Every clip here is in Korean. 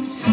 그리웠어.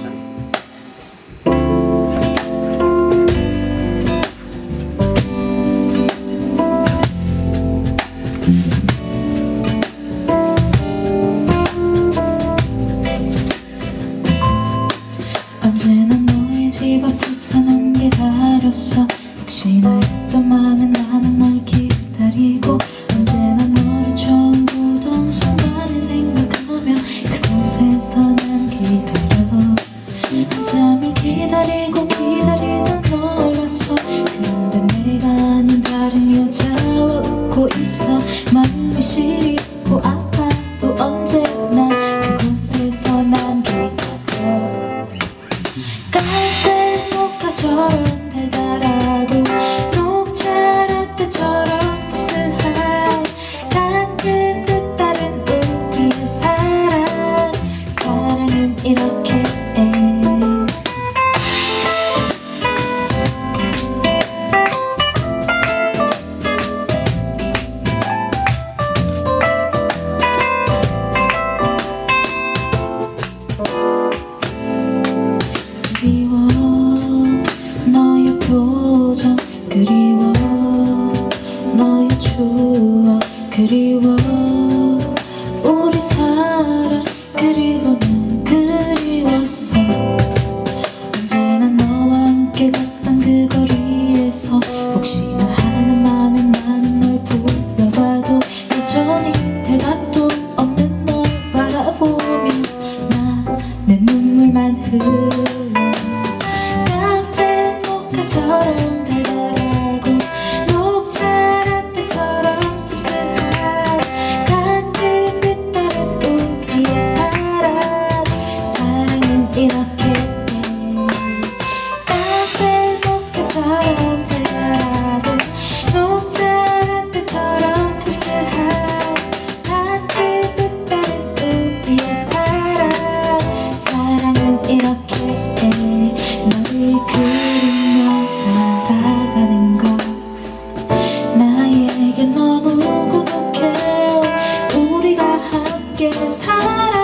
언제나 너의 집 앞에서 난 기다렸어. 혹시나 했던 마음에 나는 널 기다리고, 언제나 너를 처음 보던 순간을 생각하며 그곳에서 난 기다려. 한참을 기다리고 기다리던 널 봤어. 그런데 내가 아닌 다른 여자와 웃고 있어. 마음이 시리고 아파도 언제나 그곳에서 난 기다려. 카페 모카처럼 달달하고 녹차 라떼처럼 씁쓸한 같은 듯 다른 우리의 사랑. 사랑은 이렇게 그리워 너의 표정, 그리워 너의 추억, 그리워 우리 사랑, 그리워 넌 그리웠어. 언제나 너와 함께 갔던 그 거리에서 혹시나 하는 마음에 나는 널 불러봐도 여전히 대답도 없는 널 바라보며 나 내 눈물만 흘러. 카페 모카처럼 달달하고 녹차 라떼처럼 씁쓸한 같은 듯 다른 우리의 사랑. 사랑은 이렇게 카페 모카처럼 달달하고 녹차 라떼처럼 씁쓸한 같은 듯 다른 우리의 사랑. 사랑은 이렇게 너를 그리며 살아가는 것. 나에게 너무 고독해 우리가 함께 살아.